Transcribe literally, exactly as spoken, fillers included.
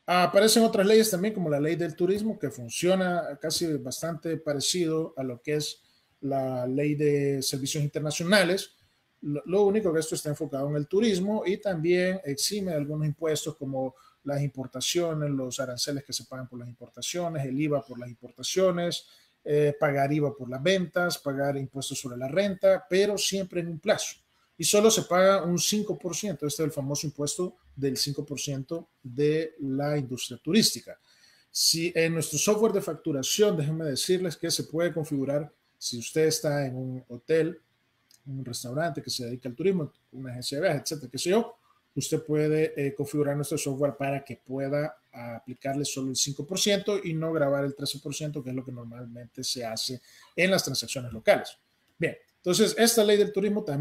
Aparecen otras leyes también, como la ley del turismo, que funciona casi bastante parecido a lo que es la ley de servicios internacionales. Lo, lo único que esto está enfocado en el turismo y también exime algunos impuestos como las importaciones, los aranceles que se pagan por las importaciones, el IVA por las importaciones, eh, pagar IVA por las ventas, pagar impuestos sobre la renta, pero siempre en un plazo. Y solo se paga un cinco por ciento, este es el famoso impuesto del cinco por ciento de la industria turística. Si en nuestro software de facturación, déjenme decirles que se puede configurar, si usted está en un hotel, un restaurante que se dedica al turismo, una agencia de viajes, etcétera, qué sé yo, usted puede eh, configurar nuestro software para que pueda aplicarle solo el cinco por ciento y no grabar el trece por ciento, que es lo que normalmente se hace en las transacciones locales. Bien, entonces esta ley del turismo también